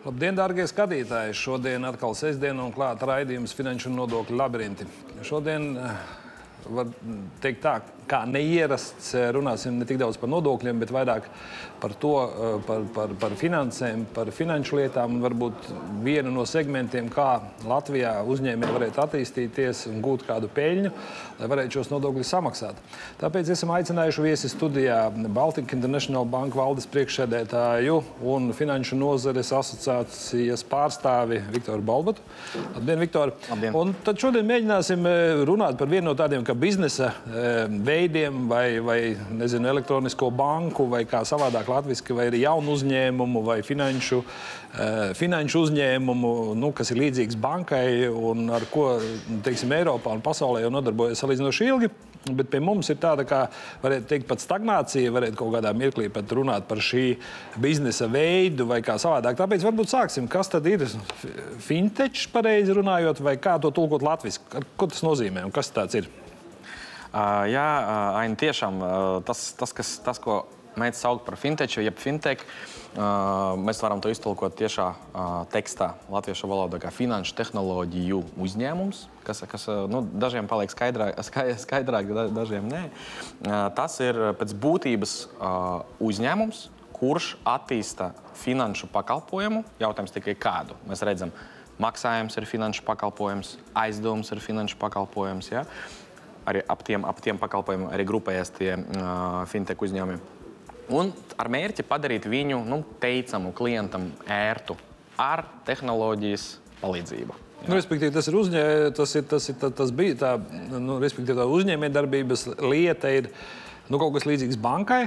Labdien, dārgie skatītāji! Šodien atkal sestdiena un klāt raidījums Finanšu un nodokļu labirinti. Šodien var teikt tā, kā neierasts, runāsim ne tik daudz par nodokļiem, bet vairāk par to, par finansēm, par finanšu lietām un varbūt vienu no segmentiem, kā Latvijā uzņēmēji varētu attīstīties un gūt kādu peļņu, lai varētu šos nodokļus samaksāt. Tāpēc esam aicinājuši viesi studijā Baltic International Bank valdes priekšsēdētāju un Finanšu nozares asociācijas pārstāvi Viktoru Balbatu. Labdien, Viktor! Labdien! Un tad šodien mēģināsim runāt par vienu no tādiem, ka biznesa veidiem vai nezinu, elektronisko banku vai kā savādāk latviski, vai arī jaunu uzņēmumu vai finanšu uzņēmumu, kas ir līdzīgs bankai un ar ko, teiksim, Eiropā un pasaulē jau nodarbojas salīdzinoši ilgi. Bet pie mums ir tāda, kā varētu teikt, pat stagnācija, varētu kaut kādā mirklī pat runāt par šī biznesa veidu vai kā savādāk. Tāpēc varbūt sāksim, kas tad ir fintech, pareizi runājot, vai kā to tulkot latviski? Ko tas nozīmē un kas tāds ir? Jā, Aini, tiešām tas, ko mēs sauc par fintechu, jeb fintech, mēs varam to iztulkot tiešā tekstā latviešu valodā kā finanšu tehnoloģiju uzņēmums, kas dažiem paliek skaidrāk, dažiem nē. Tas ir pēc būtības uzņēmums, kurš attīsta finanšu pakalpojumu, jautājums tikai kādu. Mēs redzam, maksājums ir finanšu pakalpojums, aizdevums ir finanšu pakalpojums, ja? Arī ap tiem pakalpojumiem arī grupējas tie fintech uzņēmumi. Un ar mērķi padarīt viņu teicamu klientam ērtu ar tehnoloģijas palīdzību. Respektīvi, tas bija tā, respektīvi, tā uzņēmējdarbības lieta ir kaut kas līdzīgs bankai?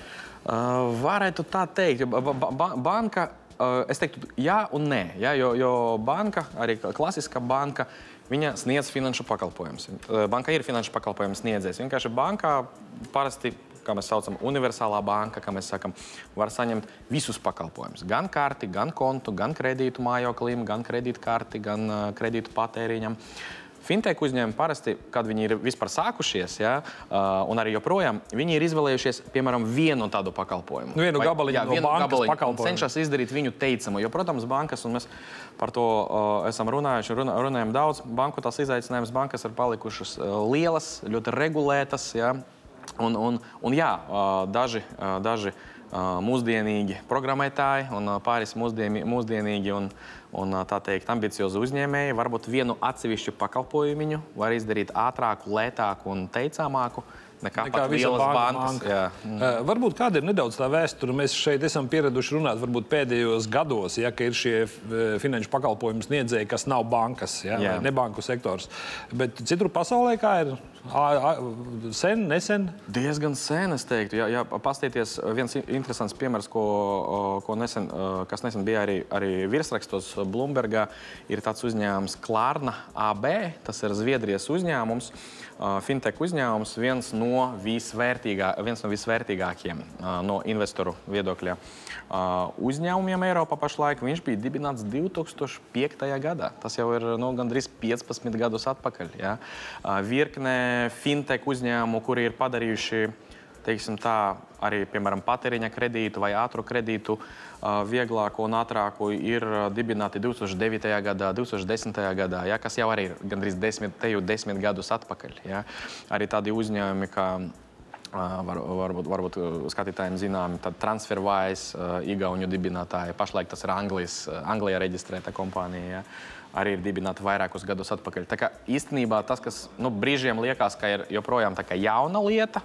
Varētu tā teikt. Banka, es teiktu, jā un nē. Ja, jo banka, arī klasiska banka, viņa sniedz finanšu pakalpojumus. Banka ir finanšu pakalpojumu sniedzējs. Vienkārši bankā parasti, kā mēs saucam, universālā banka, kā mēs sakam, var saņemt visus pakalpojumus. Gan karti, gan kontu, gan kredītu mājoklim, gan kredītkarti, gan kredītu patēriņam. Fintech uzņēmumi parasti, kad viņi ir vispār sākušies, ja, un arī joprojām, viņi ir izvēlējušies, piemēram, vienu tādu pakalpojumu. Vienu gabaliņu no bankas pakalpojumu. Cenšas izdarīt viņu teicamu, jo, protams, bankas, un mēs par to esam runājuši, runājam daudz, banku tās izaicinājums, bankas ir palikušas lielas, ļoti regulētas, ja, un jā, daži mūsdienīgi programmētāji un pāris mūsdienīgi un tā teikt ambiciozi uzņēmēji varbūt vienu atsevišķu pakalpojumiņu var izdarīt ātrāku, lētāku un teicamāku nekā pat lielas bankas. Varbūt kāda ir nedaudz tā vēsture? Mēs šeit esam pieraduši runāt varbūt pēdējos gados, ja, ka ir šie finanšu pakalpojumu sniedzēji, kas nav bankas, ja, vai ne banku sektors. Bet citur pasaulē kā ir? Sen, nesen? Diezgan sen, es teiktu. Ja paskatīties, viens interesants piemērs, kas nesen bija arī virsrakstos Bloombergā, ir tāds uzņēmums Klarna AB, tas ir Zviedrijas uzņēmums, fintech uzņēmums, viens no visvērtīgākiem no investoru viedokļa uzņēmumiem Eiropā pašlaik. Viņš bija dibināts 2005. gadā. Tas jau ir gandrīz 15 gadus atpakaļ. Ja? Virkne fintech uzņēmumu, kuri ir padarījuši, teiksim tā, arī, piemēram, patēriņa kredītu vai ātru kredītu vieglāku un ātrāku, ir dibināti 2009. gadā, 2010. gadā, ja, kas jau arī ir gandrīz 10 gadus atpakaļ. Ja. Arī tādi uzņēmumi, kā varbūt skatītājiem zināmi, tad TransferWise, Igauņu dibinātāji, pašlaik tas ir Anglijā reģistrēta kompānija, ja, arī ir dibināta vairākus gadus atpakaļ. Tā kā īstenībā tas, kas brīžiem liekas, ka ir joprojām tā kā jauna lieta,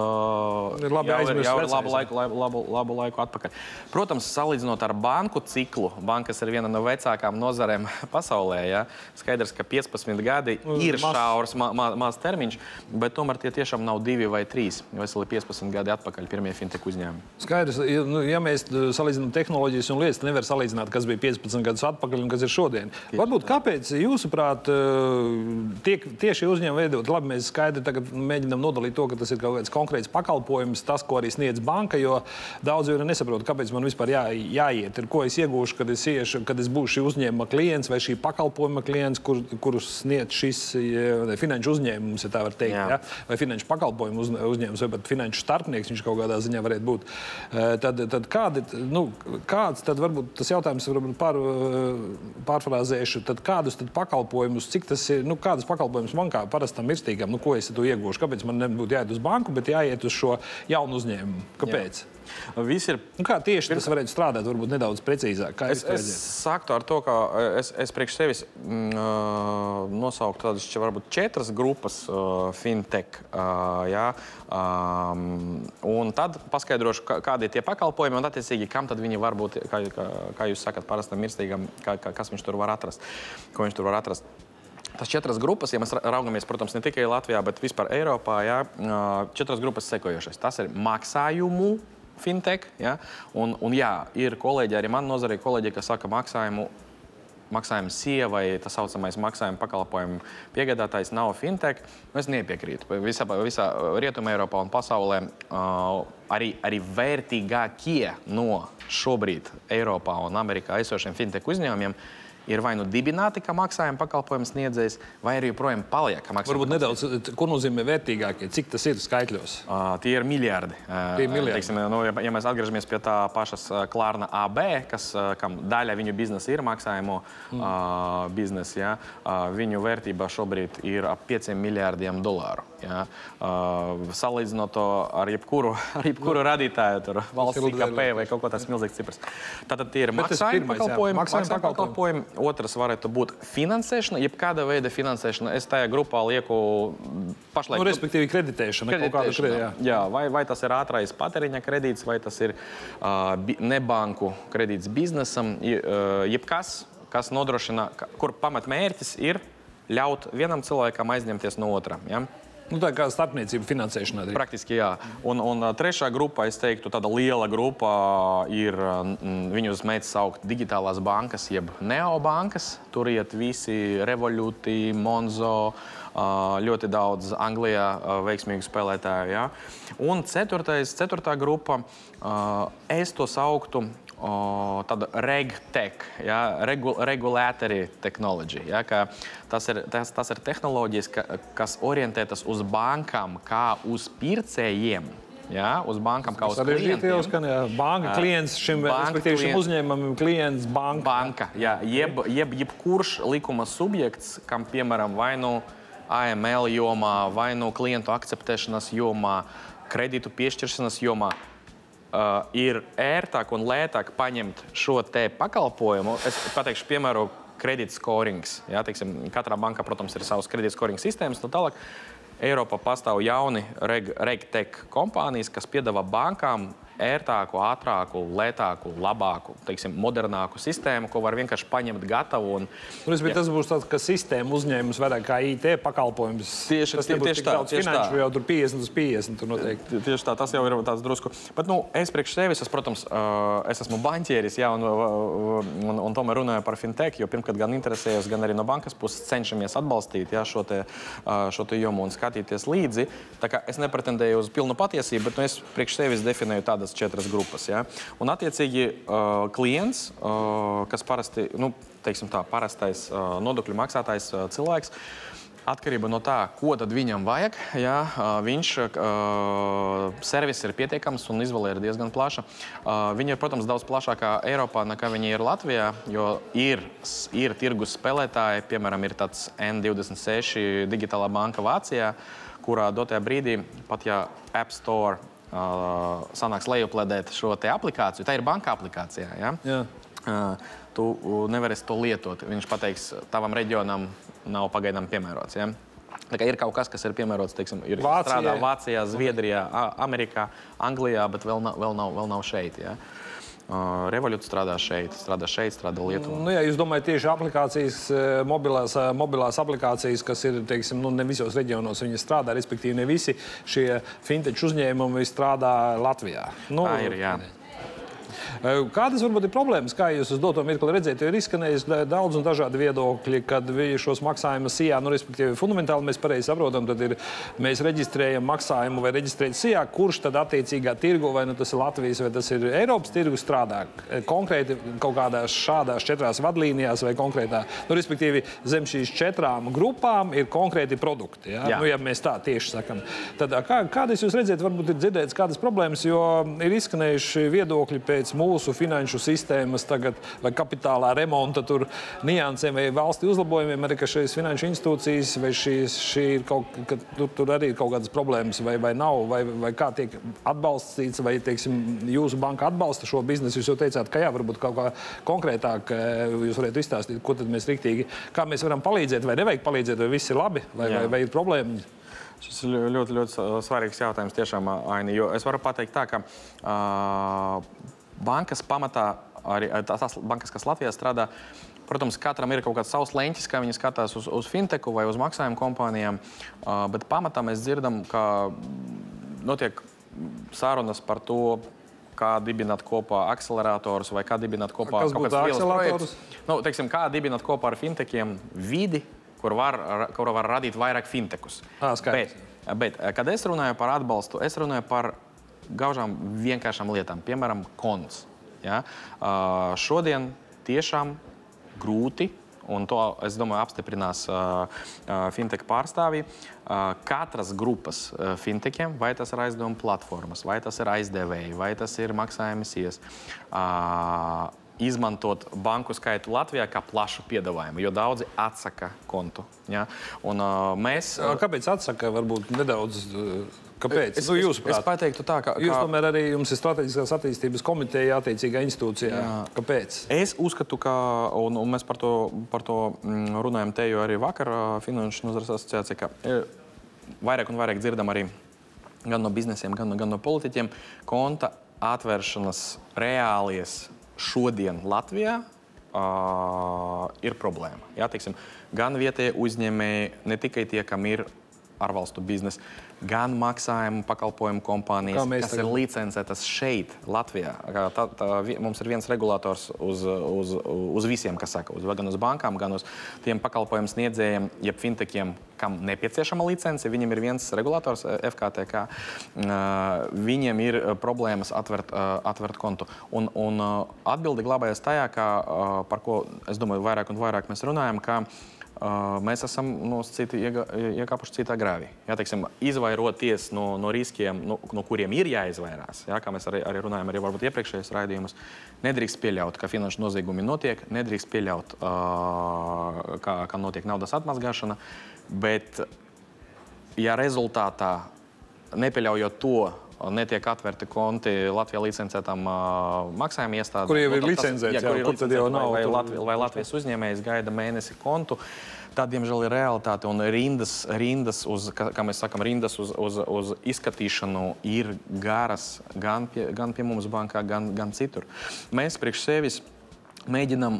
jau ir labu laiku atpakaļ. Protams, salīdzinot ar banku ciklu, bankas ir viena no vecākām nozarēm pasaulē. Ja? Skaidrs, ka 15 gadi ir šaurs, maz termiņš, bet tomēr tie tiešām nav 2 vai 3, veseli 15 gadi atpakaļ pirmie fintech uzņēmumi. Skaidrs, ja mēs salīdzinām tehnoloģijas un lietas, nevar salīdzināt, kas bija 15 gadus atpakaļ un kas ir šodien. Varbūt kāpēc, jūsuprāt, tiek tieši uzņēmumi veidot? Labi, mēs skaidri tagad mēģinām nodalīt to, ka tas ir kaut kāds konkrēts pakalpojums, tas, ko arī sniedz banka, jo daudz jau nesaprot, kāpēc man vispār jāiet. Ir, ko es iegūšu, kad es būšu šī uzņēmuma klients vai šī pakalpojuma klients, kurus sniedz šis finanšu uzņēmums, ja tā var teikt, ja? Vai finanšu pakalpojumu uzņēmums, vai pat finanšu starpnieks viņš kaut kādā ziņā varētu būt. Tad kāds tad varbūt tas jautājums pārfrāzēšu, tad kādus tad pakalpojumus, cik tas ir, kādas pakalpojumus man kā parastam mirstīgam, ko es to iegūšu, kāpēc man nebūtu jāiet uz banku, bet jāiet uz šo jaunu uzņēmumu? Kāpēc? Kā tieši tas varētu strādāt, varbūt nedaudz precīzāk? Es sāktu ar to, ka es priekš sevis nosauktu tādas varbūt 4 grupas fintech, un tad paskaidrošu, kādi ir tie pakalpojumi, un attiecīgi, kam tad viņi var būt, kā jūs sakat, parastam mirstīgam, kas viņš tur var atrast, ko viņš tur var atrast. Tas 4 grupas, ja mēs raugamies, protams, ne tikai Latvijā, bet vispār Eiropā, 4 grupas sekojošais. Tas ir maksājumu fintech, un ir kolēģi, arī man nozarē kolēģi, kas saka maksājumu sievai, tas saucamais maksājumu pakalpojumu piegādātājs nav fintech. Es nepiekrītu. Visā Rietumē Eiropā un pasaulē arī vērtīgākie no šobrīd Eiropā un Amerikā esošiem fintech uzņēmumiem ir vai nu dibināti, kā maksājuma pakalpojums sniedzējs, vai arī joprojām paliek. Varbūt nedaudz, ko nozīmē vērtīgākie? Cik tas ir skaitļos? Tie ir miljardi. Teiksim, ja mēs atgriežamies pie tā pašas Klarna AB, kam daļa viņu biznesa ir maksājumu biznesa, viņu vērtība šobrīd ir ap $5 miljārdiem. Salīdzinot to ar jebkuru radītāju, tur valsts IKP vai kaut ko tāds milzīgs cipars. Tātad tie ir maksājuma pakalpojumi. Otrs varētu būt finansēšana, jebkāda veida finansēšana. Es tajā grupā lieku pašlaik... respektīvi kreditēšana. Jā, vai tas ir ātrais patēriņa kredīts, vai tas ir nebanku kredīts biznesam. Jebkas, kas nodrošina, kur pamatmērķis ir ļaut vienam cilvēkam aizņemties no otra. Ja? Tā kā starpniecība finansēšanā. Praktiski, jā. Un trešā grupa, es teiktu, tāda liela grupa ir, viņus mēdz saukt digitālās bankas, jeb neobankas. Tur iet visi Revoluti, Monzo, ļoti daudz Anglijā veiksmīgu spēlētāju. Ja? Un ceturtā grupa, es to sauktu tāda regtech, regulatory technology. Ja, tas ir tehnoloģijas, kas orientētas uz bankām kā uz pircējiem. Ja, uz bankām kā uz klientiem. Banka klients šim uzņēmumam, klients banka. Banka, jā. Jebkurš likuma subjekts, kam, piemēram, vai nu AML jomā, vai nu klientu akceptēšanas jomā, kredītu piešķiršanas jomā, ir ērtāk un lētāk paņemt šo te pakalpojumu. Es pateikšu, piemēru, kredīt skorings. Ja, teiksim, katrā bankā, protams, ir savas kredīt skoring sistēmas. Tālāk Eiropā pastāv jauni regtech kompānijas, kas piedāvā bankām ērtāku, ātrāku, lētāku, labāku, teiksim, modernāku sistēmu, ko var vienkārši paņemt gatavu. Tas būs tāds, ka sistēma uzņēmums vairāk kā IT pakalpojums. Tas nebūs tik daudz finanšu, jau tur 50/50 tur noteikti. Tieši tā, tas jau ir tāds drusku. Bet, es priekš sevis, protams, es esmu banķieris, jā, un tomēr runāju par fintech, jo pirmkārt gan interesējos, gan arī no bankas puses cenšamies atbalstīt, jā, šo te jomu un skatīties līdzi. Tā kā es nepretendēju uz pilnu patiesību, bet es priekš sevis definēju tādas 4 grupas. Ja? Un attiecīgi klients, kas parasti, teiksim tā, parastais nodokļu maksātājs cilvēks, atkarība no tā, ko tad viņam vajag, ja? Viņš servis ir pietiekams un izvēle ir diezgan plaša. Viņa ir, protams, daudz plašākā Eiropā, nekā viņa ir Latvijā, jo ir tirgus spēlētāji, piemēram, ir tāds N26 digitālā banka Vācijā, kurā dotajā brīdī, pat ja App Store sanāks lejupledēt šo te aplikāciju. Tā ir banka aplikācijā, ja? Jā. Tu nevarēsi to lietot. Viņš pateiks, tavam reģionam nav pagaidām piemērots, ja? Tā kā ir kaut kas, kas ir piemērots, teiksim, ir strādā Vācijā, Zviedrijā, Amerikā, Anglijā, bet vēl nav šeit, ja? Revolut strādā šeit, strādā Lietuvā. Ja jūs domājat tieši aplikācijas, mobilās aplikācijas, kas ir, teiksim, ne visos reģionos viņi strādā, respektīvi ne visi šie fintech uzņēmumi strādā Latvijā. Tā ir, jā. Kādas varbūt ir problēmas, kā jūs uz doto mirkli redzēt, jo ir izskanējis daudz un dažādi viedokļi, kad šos maksājumus SIA, respektīvi fundamentāli mēs pareizi saprotam, tad mēs reģistrējam maksājumu vai reģistrēt SIA, kurš tad attiecīgā tirgu, vai tas ir Latvijas, vai tas ir Eiropas tirgu strādā konkrēti kaut kādās šādās 4 vadlīnijās vai konkrētā, respektīvi zem šīs 4 grupām ir konkrēti produkti, ja mēs tā tieši sakam. Tad kādas jūs redzēt, varbūt ir dzirdētas kādas problēmas, jo ir izskanējuši viedokļi pēc mūsu finanšu sistēmas tagad vai kapitālā remonta tur niansēm vai valsti uzlabojumiem, arī ka šīs finanšu institūcijas vai šī ir tur arī ir kaut kādas problēmas vai nav, vai kā tiek atbalstīts, vai, teiksim, jūsu banka atbalsta šo biznesu. Jūs jau teicāt, ka varbūt kaut kā konkrētāk jūs varētu izstāstīt, ko tad mēs riktīgi, kā mēs varam palīdzēt, vai nevajag palīdzēt, vai viss ir labi, vai ir problēma. Šis ir ļoti, ļoti svarīgs jautājums tiešām, Aini, jo es varu pateikt tā, ka bankas pamatā, arī tās bankas, kas Latvijā strādā, protams, katram ir kaut kāds savs leņķis, kā viņi skatās uz finteku vai uz maksājumu kompānijām, bet pamatā mēs dzirdam, ka notiek sarunas par to, kā dibināt kopā akceleratorus vai kā dibināt kopā kaut kāds lielas projektus. Teiksim, kā dibināt kopā ar fintekiem vidi, kur var radīt vairāk fintekus. Bet, kad es runāju par atbalstu, es runāju par gaužām vienkāršām lietām, piemēram, konts. Ja? Šodien tiešām grūti, un to, es domāju, apstiprinās fintech pārstāvji, katras grupas fintekiem, vai tas ir aizdevuma platformas, vai tas ir aizdevēji, vai tas ir maksājumi SIAS, izmantot banku skaitu Latvijā kā plašu piedāvājumu, jo daudzi atsaka kontu. Ja? Un mēs... Kāpēc atsaka? Varbūt nedaudz... Kāpēc? Es pateiktu tā, ka... Jūs tomēr arī jums ir strateģiskās attīstības komiteja attiecīgā institūcijā. Kāpēc? Es uzskatu, ka, un mēs par to runājam te, jo arī vakar Finanšu nozares asociācija, ka vairāk un vairāk dzirdam arī gan no biznesiem, gan no politiķiem, konta atvēršanas reālies šodien Latvijā ir problēma. Jā, teiksim, gan vietējie uzņēmēji, ne tikai tie, kam ir ārvalstu biznesa, gan maksājumu pakalpojumu kompānijas, kas ir licencētas šeit, Latvijā. Mums ir viens regulators uz visiem, kas saka, gan uz bankām, gan uz tiem pakalpojumu sniedzējiem, jeb fintekiem, kam nepieciešama licence. Viņiem ir viens regulators, FKTK. Viņiem ir problēmas atvērt kontu. Un atbildi glabājas tajā, par ko, es domāju, vairāk un vairāk mēs runājam, ka mēs esam iekāpuši citā grāvī. Jā, teiksim, izvairoties no riskiem, no kuriem ir jāizvairās, jā, kā mēs arī runājam, arī varbūt iepriekšējos raidījumus, nedrīkst pieļaut, ka finanšu noziegumi notiek, nedrīkst pieļaut, ka notiek naudas atmazgāšana, bet, ja rezultātā, nepieļaujot to, netiek atvērti konti Latvijā licencētām maksājuma iestādēm. Kur jau ir licencēts, kur tad jau nav. Vai Latvijas uzņēmējs gaida mēnesi kontu. Tā, diemžēl, ir realitāte, un rindas uz, kā mēs sakam, rindas uz izskatīšanu ir garas gan pie mums bankā, gan citur. Mēs priekš sevis mēģinām...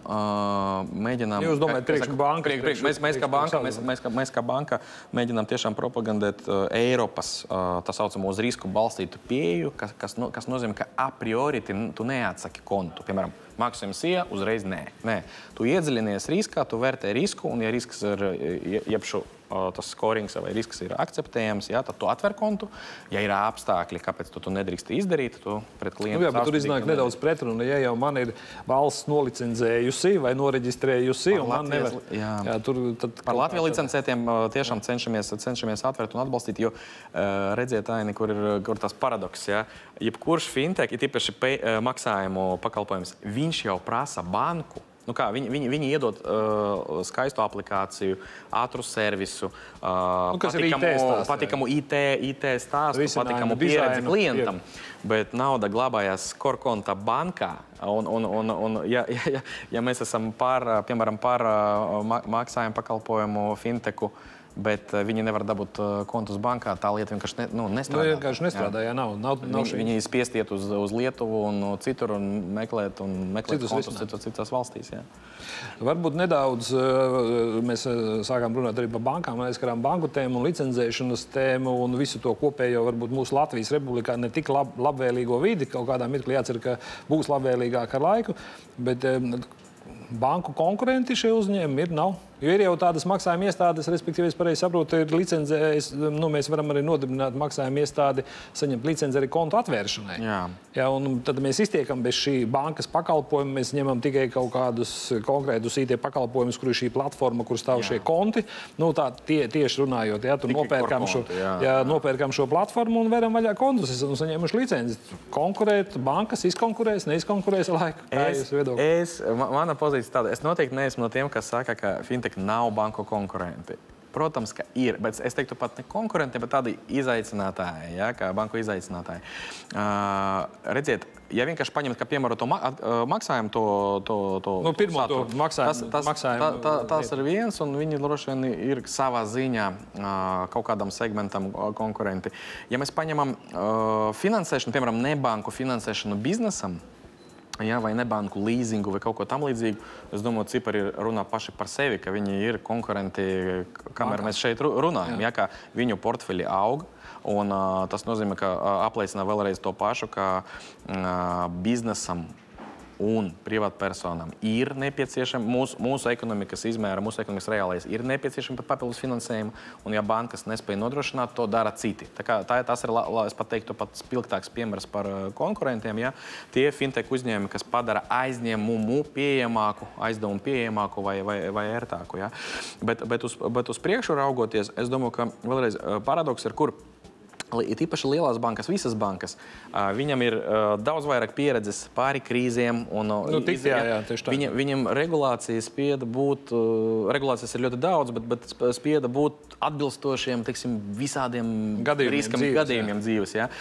Jūs domājat, priekš banka? Mēs kā banka mēģinām tiešām propagandēt Eiropas, tā saucamo uz risku balstītu pieeju, kas nozīmē, ka a priori tu neatsaki kontu. Piemēram, maksājumi SIA uzreiz nē. Tu iedziļinies riskā, tu vērtē risku, un ja risks ir iepšu tas skorings vai risks ir akceptējams, jā, tad tu atver kontu. Ja ir apstākļi, kāpēc tu nedrīksti izdarīt, tu pret klientu... bet tur iznāk nedaudz pretruna. Ja jau man ir valsts nolicenzējusi vai noreģistrējusi, un man nevar... Par Latviju licencētiem tiešām cenšamies atvērt un atbalstīt, jo redziet, Aini, kur tas paradoks, jā. Jebkurš fintech, ir tīpaši maksājumu pakalpojums, viņš jau prasa banku. Viņi iedod skaistu aplikāciju, ātru servisu, patikamu IT stāstu, patikamu pieredzi klientam, bet nauda glabājās korkonta bankā. Un ja mēs esam piemēram, par maksājumu pakalpojumu finteku bet viņi nevar dabūt kontus bankā. Tā lieta vienkārši nestrādā. Vienkārši nestrādā, jā, nav Viņi spiest iet uz Lietuvu un citur un meklēt kontus citās valstīs. Jā. Varbūt nedaudz mēs sākām runāt arī par bankām, aizskarām banku tēmu un licencēšanas tēmu un visu to kopējo, varbūt mūsu Latvijas Republikā ne tik labvēlīgo vidi, kaut kādā mirklī jācer, ka būs labvēlīgāk ar laiku, bet banku konkurenti šie uzņēmumi nav. Jo ir jau tādas maksājuma iestādes, respektīvi, es pareizi saprotu, ir licencēs, mēs varam arī nodibināt maksājuma iestādi, saņemt licenci arī kontu atvēršanai. Jā, un tad mēs iztiekam bez šī bankas pakalpojuma, mēs ņemam tikai kaut kādus konkrētus IT pakalpojumus, kur ir šī platforma, kur stāv šie konti. Tieši runājot, jā, tur nopērkam šo platformu un veram vaļā kontus, esam saņēmuši licenci. Konkurēt, bankas izkonkurēs, neizkonkurēs ar laiku. Mana pozīcija tāda, es noteikti neesmu no tiem, kas saka, ka fintech nav banku konkurenti. Protams, ka ir, bet es teiktu pat ne konkurenti, bet tādi izaicinātāji, ja, kā banku izaicinātāji. Redziet, ja vienkārši paņemt, ka piemēram to maksājumu, pirmo to maksājumu. Tas ir viens, un viņi droši vien ir savā ziņā kaut kādam segmentam konkurenti. Ja mēs paņemam finansēšanu, piemēram, nebanku finansēšanu biznesam, vai nebanku līzingu vai kaut ko tam līdzīgu, es domāju, cipari runā paši par sevi, ka viņi ir konkurenti, kamēr mēs šeit runājam, ja, ka viņu portfeļi aug, un tas nozīmē, ka apliecina vēlreiz to pašu, ka biznesam un privātpersonām ir nepieciešama mūsu ekonomikas izmēra, mūsu ekonomikas reālais ir nepieciešama papildus finansējumu, un ja bankas nespēja nodrošināt, to dara citi. Tas ir, es pat teiktu, pat spilgtāks piemērs par konkurentiem, ja? Tie fintech uzņēmumi, kas padara aizņēmumu pieejamāku, aizdevumu pieejamāku vai ērtāku. Ja? Bet uz priekšu raugoties, es domāju, ka vēlreiz paradoks ir, kur ir īpaši lielās bankas, visas bankas, viņam ir daudz vairāk pieredzes pāri krīzēm. Viņam regulācijas spieda būt, regulācijas ir ļoti daudz, bet spieda būt atbilstošiem, teiksim, visādiem gadījumiem dzīves. Ja?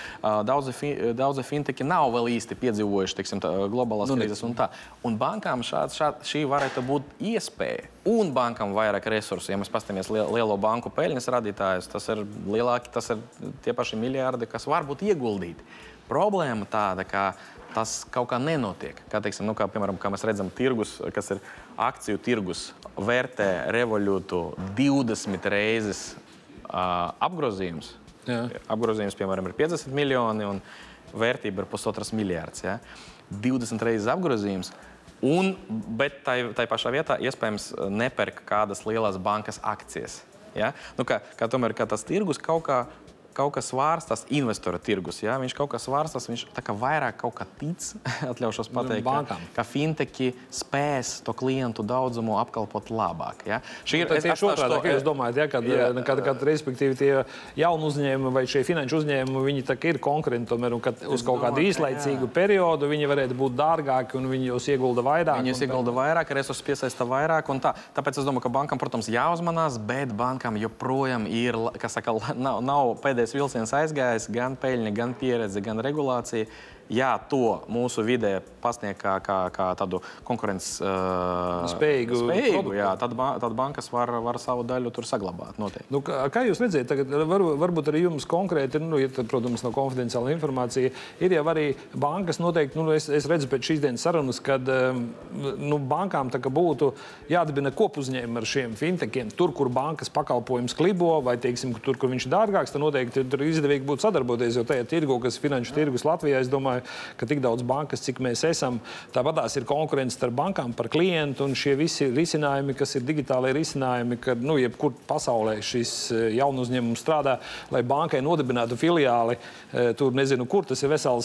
Daudzi finteki nav vēl īsti piedzīvojuši, teiksim, globālās krīzes un tā. Un bankām šī varētu būt iespēja. Un bankam vairāk resursu. Ja mēs pastamies lielo banku peļņas radītājus, tas ir lielāki, tas ir tie paši miljārdi, kas var būt ieguldīti. Problēma tāda, ka tas kaut kā nenotiek. Kā, teiksim, piemēram, kā mēs redzam tirgus, kas ir akciju tirgus, vērtē Revolūtu 20 reizes apgrozījums. Jā. Apgrozījums, piemēram, ir 50 miljoni un vērtība ir 1,5 miljārds. Ja? 20 reizes apgrozījums. Bet tai pašā vietā iespējams nepērk kādas lielas bankas akcijas. Ja? Tomēr tas tirgus kaut kas svārstās, investora tirgus. Ja? Viņš kaut kas svārstās, viņš tā kā vairāk kaut kā tic, atļaušos pateikt, ka finteki spēs to klientu daudzumu apkalpot labāk. Ja? Tieši otrādi, ka jūs domājat, kad respektīvi tie jauni uzņēmumi vai šie finanšu uzņēmumi, viņi tā ir konkurenti tomēr, un kad uz kaut kādu īslaicīgu periodu viņi varētu būt dārgāki un viņi jūs iegulda vairāk. Viņi iegulda vairāk, resursus piesaista vairāk un tā. Tāpēc es domāju, ka bankam, protams, jāuzmanās, bet bankam joprojām ir, kas saka, nav pēdējais vilciens aizgājis, gan peļņa, gan pieredze, gan regulācija. Jā, to mūsu vidē pasniegt kā tādu konkurences spējīgu, jā, tad bankas var savu daļu tur saglabāt noteikti. Kā jūs redzēt, tagad varbūt arī jums konkrēti, protams, nav konfidenciāla informācija, ir jau arī bankas noteikti, es redzu pēc šīs dienas sarunas, kad bankām tā kā būtu jādibina kopuzņēmumi ar šiem fintekiem, tur, kur bankas pakalpojums klibo, vai, teiksim, tur, kur viņš ir dārgāks, tad noteikti tur izdevīgi būtu sadarboties, jo tajā tirgu, kas finanšu tirgus Latvijā, es domāju, ka tik daudz bankas, cik mēs esam, tāpatās ir konkurence starp bankām par klientu un šie visi risinājumi, kas ir digitālie risinājumi, kad, jebkur pasaulē šis jaunu uzņēmums strādā, lai bankai nodibinātu filiāli, tur nezinu, kur tas ir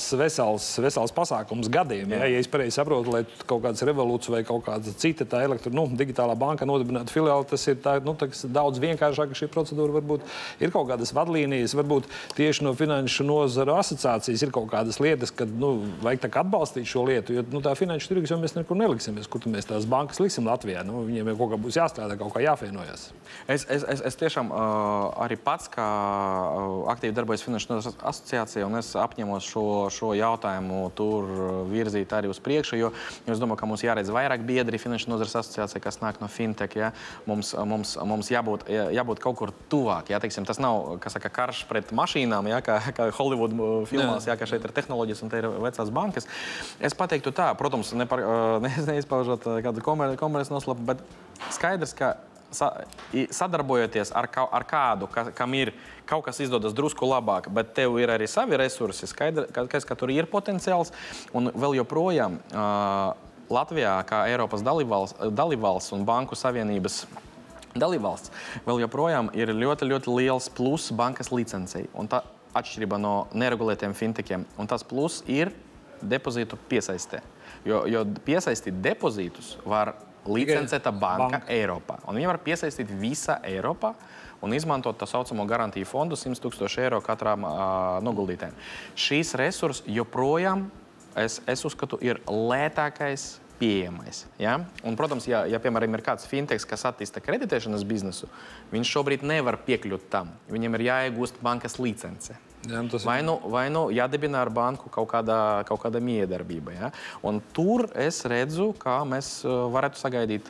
vesels pasākums gadiem. Ja es pareizi saprotu, lai kaut kāds Revolūts vai kaut kāda cita tā digitālā banka nodibinātu filiāli, tas ir daudz vienkāršāk, šī procedūra varbūt ir kaut kādas vadlīnijas, varbūt tieši no finanšu nozaru asociācijas ir kaut kādas lietas, kad tad vajag tā kā atbalstīt šo lietu, jo tā finanšu tirgus jau mēs nekur neliksimies, kur mēs tās bankas liksim Latvijā. Viņiem jau kaut kā būs jāstrādā, kaut kā jāfienojas. Es tiešām arī pats, kā aktīvi darbojos Finanšu nozares asociācijā, un es apņemos šo jautājumu tur virzīt arī uz priekšu, jo es domāju, ka mums jāredz vairāk biedri Finanšu nozares asociācijā, kas nāk no fintech. Ja? Mums jābūt kaut kur tuvāk. Ja? Teiksim, tas nav, kas saka, karš pret mašīnām, ja? kā Hollywood filmās, ja? Ka šeit ir tehnoloģijas un te ir vecās bankas. Es pateiktu tā, protams, neizpaužot kādu komerces noslēpumu, bet skaidrs, ka sadarbojoties ar kādu, kam ir kaut kas izdodas drusku labāk, bet tev ir arī savi resursi, skaidrs, ka tur ir potenciāls, un vēl joprojām Latvijā, kā Eiropas dalībvalsts un Banku Savienības dalībvalsts, vēl joprojām ir ļoti, ļoti liels plus bankas licencei, un tā atšķirība no neregulētiem fintechiem, un tas plus ir depozītu piesaistē, jo piesaistīt depozītus var licencēta banka Eiropā. Un viņi var piesaistīt visā Eiropā un izmantot tā saucamo garantiju fondu 100 000 eiro katram noguldītājiem. Šīs resurs joprojām, es uzskatu, ir lētākais pieejamais. Ja? Un, protams, ja piemēram, ir kāds fintechs, kas attīsta kreditēšanas biznesu, viņš šobrīd nevar piekļūt tam. Viņam ir jāiegūst bankas licence. Ja, vai nu jādibina ar banku kaut kāda miedarbība. Ja? Un tur es redzu, kā mēs varētu sagaidīt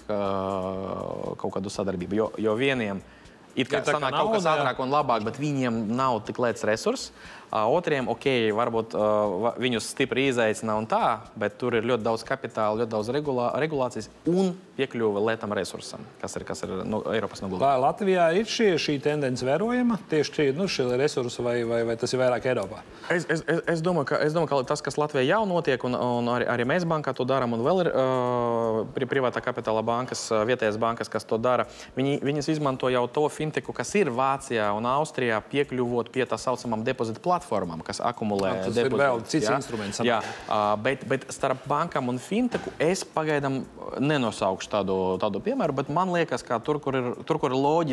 kaut kādu sadarbību. Jo vieniem it kā sanāk kaut kas ātrāk un labāk, bet viņiem nav tik lēts resurs. Otriem, varbūt viņus stipri izaicina un tā, bet tur ir ļoti daudz kapitāla, ļoti daudz regulācijas un piekļuva lētam resursam, kas ir no Eiropas noguldījuma. Vai Latvijā ir šī tendence vērojama? Tieši šie resursi vai tas ir vairāk Eiropā? Es domāju, ka tas, kas Latvijā jau notiek, un arī mēs bankā to darām, un vēl ir privātā kapitāla bankas, vietējās bankas, kas to dara. Viņas izmanto jau to fintechu, kas ir Vācijā un Austrijā, piekļuvot pie tā saucamām depozītu platformām, kas akumulē depozītus. Tas ir vēl cits instruments. Jā, bet starp bankām un fintechu es pagaidām nenosaukšu tādu piemēru, bet man liekas, ka tur, kur ir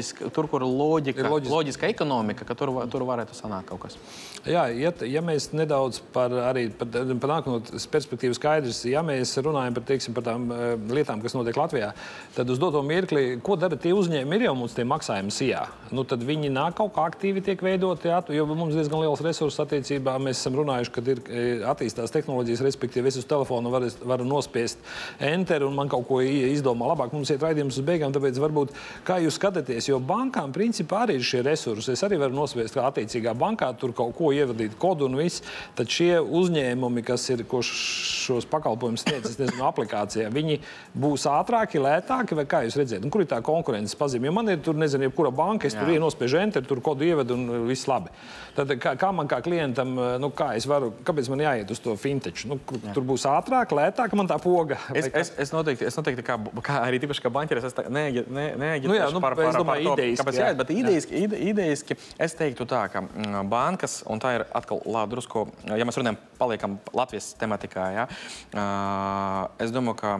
loģiska ekonomika, ka tur varētu sanākt kaut kas. Jā, ja mēs nedaudz par nākotnes perspektīvu skaidrs, ja mēs runājam par tām lietām, kas notiek Latvijā, tad uz doto mirkli, ko dara tie uzņēmumi, ir jau mums tie maksājumi SIA. Tad viņi nāk kaut kā aktīvi tiek veidoti, jo mums diezgan liels resursus attiecībā. Mēs esam runājuši, kad ir attīstās tehnoloģijas, respektīvi es uz telefonu varu nospiest enter un man kaut ko izdomā labāk. Mums iet raidījums uz beigām, tāpēc varbūt, kā jūs skatāties, jo bankām principā arī ir šie resursi. Es arī varu nospiest kā attiecīgā bankā, tur kaut ko ievadīt kodu un viss. Tad šie uzņēmumi, ko šos pakalpojumus sniedz, es nezinu, aplikācijā, viņi būs ātrāki, lētāki, vai kā jūs redzēt? Un kur ir tā konkurences pazīme? Jo man ir tur, nezinu, jebkura banka, es tur nospiežu enter, tur kodu ievedu un viss labi. Tad kā man kā klientam, kāpēc man jāiet uz to fintechu? Tur būs ātrāk, lētāk, man tā poga. Es noteikti kā arī tīpaši kā banķeris, es neagitēšu par to, kāpēc jāiet, bet idejiski es teiktu tā, ka bankas, un tā ir atkal drusku, ja mēs runājam, paliekam Latvijas tematikā, ja, es domāju, ka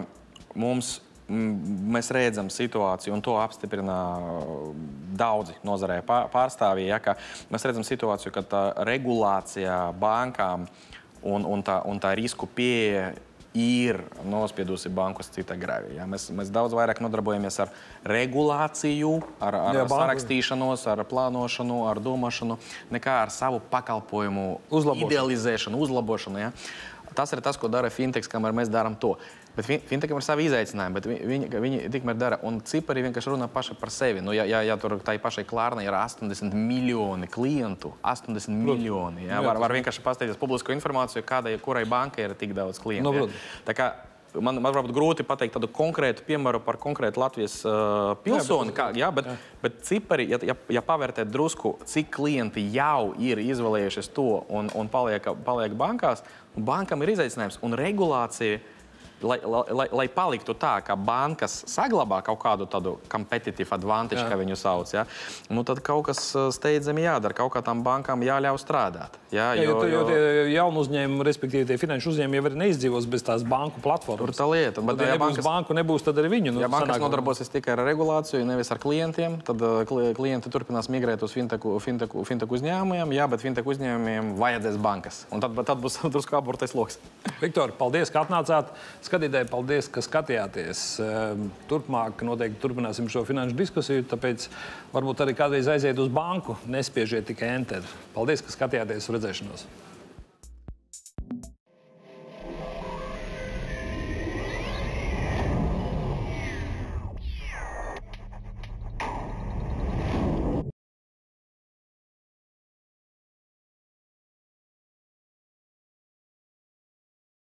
mēs redzam situāciju, un to apstiprina daudzi nozarē pārstāvji, ja, ka mēs redzam situāciju, ka tā regulācija bankām un tā risku pieeja ir nospiedusi bankus cita grāvī. Ja. Mēs daudz vairāk nodarbojamies ar regulāciju, ar sarakstīšanos, ar plānošanu, ar domāšanu, nekā ar savu pakalpojumu idealizēšanu, uzlabošanu. Ja. Tas ir tas, ko dara fintechs, kamēr mēs darām to. Bet fintecham ir savi izaicinājumi, bet viņi tikmēr dara. Un cipari vienkārši runā paši par sevi. Ja tur tai pašai Klarnai ir 80 miljoni klientu, 80 miljoni. Ja, var vienkārši pasteikties publisko informāciju, kurai bankai ir tik daudz klientu. Tā kā man varbūt grūti pateikt tādu konkrētu piemēru par konkrētu Latvijas pilsoni, bet cipari, ja pavērtēt drusku, cik klienti jau ir izvēlējušies to un paliek bankās, bankam ir izaicinājums un regulācija lai paliktu tā, ka bankas saglabā kaut kādu tādu competitive advantage, kā viņu sauc, ja? Nu, tad kaut kas steidzami jādara, kaut kā tām bankām jāļauj strādāt. Ja? Jo tie jaunu uzņēmumu, respektīvi tie finanšu uzņēmumi jau arī neizdzīvos bez tās banku platformas. Tur tā lieta. Bet, ja nebūs banku, nebūs tad arī viņu. Ja bankas nodarbosies tikai ar regulāciju, nevis ar klientiem, tad klienti turpinās migrēt uz fintech uzņēmumiem, jā, bet fintech uzņēmumiem vajadzēs bankas. Un tad būs drusku aburtais loks. Viktor, paldies, ka atnācāt. Skatītāji, paldies, ka skatījāties. Turpmāk noteikti turpināsim šo finanšu diskusiju, tāpēc varbūt arī kādreiz aiziet uz banku, nespiežiet tikai enter. Paldies, ka skatījāties, uz redzēšanos.